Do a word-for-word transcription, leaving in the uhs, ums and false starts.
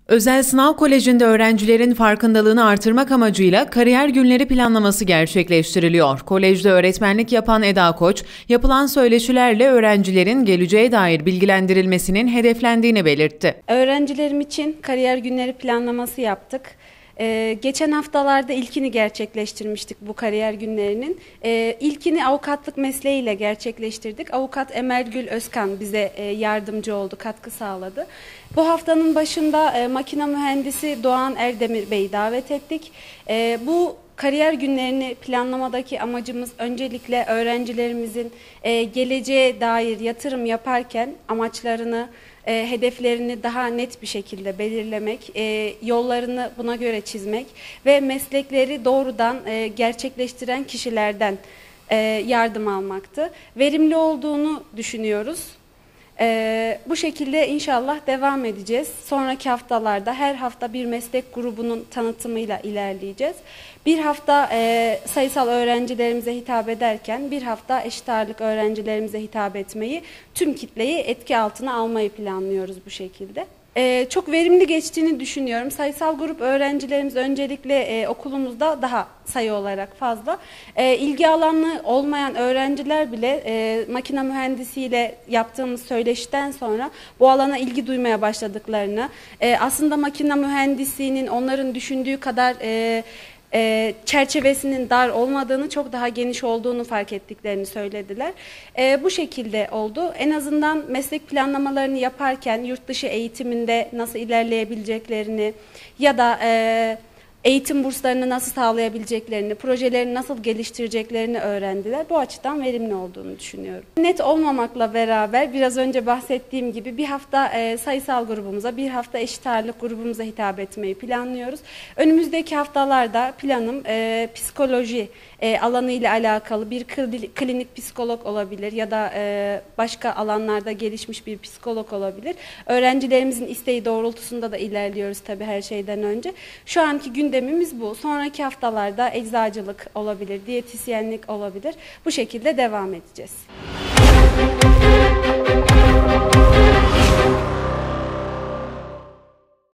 Özel Sınav Koleji'nde öğrencilerin farkındalığını artırmak amacıyla kariyer günleri planlaması gerçekleştiriliyor. Kolejde öğretmenlik yapan Eda Koç, yapılan söyleşilerle öğrencilerin geleceğe dair bilgilendirilmesinin hedeflendiğini belirtti. Öğrencilerim için kariyer günleri planlaması yaptık. Ee, geçen haftalarda ilkini gerçekleştirmiştik bu kariyer günlerinin. Ee, ilkini avukatlık mesleğiyle gerçekleştirdik. Avukat Emel Gül Özkan bize e, yardımcı oldu, katkı sağladı. Bu haftanın başında e, makine mühendisi Doğan Erdemir Bey'i davet ettik. E, bu kariyer günlerini planlamadaki amacımız öncelikle öğrencilerimizin e, geleceğe dair yatırım yaparken amaçlarını, E, hedeflerini daha net bir şekilde belirlemek, e, yollarını buna göre çizmek ve meslekleri doğrudan e, gerçekleştiren kişilerden e, yardım almaktı. Verimli olduğunu düşünüyoruz. E, bu şekilde inşallah devam edeceğiz. Sonraki haftalarda her hafta bir meslek grubunun tanıtımıyla ilerleyeceğiz. Bir hafta e, sayısal öğrencilerimize hitap ederken bir hafta eşit ağırlık öğrencilerimize hitap etmeyi, tüm kitleyi etki altına almayı planlıyoruz bu şekilde. Ee, çok verimli geçtiğini düşünüyorum. Sayısal grup öğrencilerimiz öncelikle e, okulumuzda daha sayı olarak fazla. E, ilgi alanı olmayan öğrenciler bile e, makine mühendisiyle yaptığımız söyleşiden sonra bu alana ilgi duymaya başladıklarını, e, aslında makine mühendisliğinin onların düşündüğü kadar e, E, çerçevesinin dar olmadığını, çok daha geniş olduğunu fark ettiklerini söylediler. E, bu şekilde oldu. En azından meslek planlamalarını yaparken yurt dışı eğitiminde nasıl ilerleyebileceklerini ya da e, eğitim burslarını nasıl sağlayabileceklerini, projelerini nasıl geliştireceklerini öğrendiler. Bu açıdan verimli olduğunu düşünüyorum. Net olmamakla beraber biraz önce bahsettiğim gibi bir hafta e, sayısal grubumuza, bir hafta eşit ağırlık grubumuza hitap etmeyi planlıyoruz. Önümüzdeki haftalarda planım e, psikoloji e, alanı ile alakalı bir klinik psikolog olabilir ya da e, başka alanlarda gelişmiş bir psikolog olabilir. Öğrencilerimizin isteği doğrultusunda da ilerliyoruz tabii her şeyden önce. Şu anki gün gündemimiz bu. Sonraki haftalarda eczacılık olabilir, diyetisyenlik olabilir. Bu şekilde devam edeceğiz.